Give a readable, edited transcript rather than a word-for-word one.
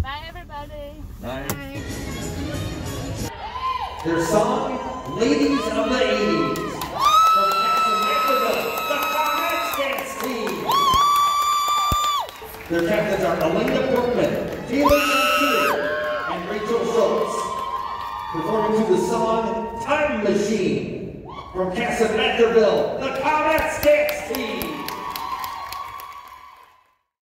Bye, everybody. Bye. Their song, Ladies of the 80s. From Kasson-Mantorville, the Comex Dance Team. Their captains are Elena Brookman, Taylor Shakir, and Rachel Schultz. Performing to the song, Time Machine. From Kasson-Mantorville, the Comex Dance